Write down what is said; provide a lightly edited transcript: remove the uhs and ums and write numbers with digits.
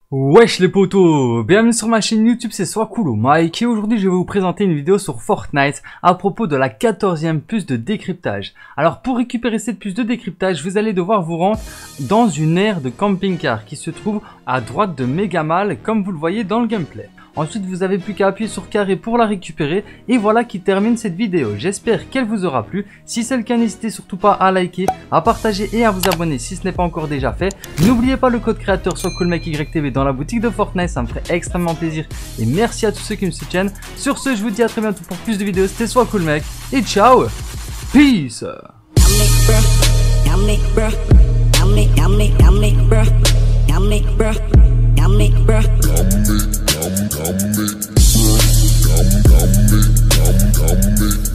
Wesh les potos, bienvenue sur ma chaîne YouTube, c'est Soiscool ou Mike et aujourd'hui je vais vous présenter une vidéo sur Fortnite à propos de la 14e puce de décryptage. Alors pour récupérer cette puce de décryptage, vous allez devoir vous rendre dans une aire de camping-car qui se trouve à droite de Megamal comme vous le voyez dans le gameplay. Ensuite vous avez plus qu'à appuyer sur carré pour la récupérer et voilà qui termine cette vidéo. J'espère qu'elle vous aura plu. Si c'est le cas, n'hésitez surtout pas à liker, à partager et à vous abonner si ce n'est pas encore déjà fait. N'oubliez pas le code créateur SoiscoolMikeYTV dans la boutique de Fortnite, ça me ferait extrêmement plaisir et merci à tous ceux qui me soutiennent. Sur ce, je vous dis à très bientôt pour plus de vidéos. C'était Soiscoolmike et ciao, peace. Come me.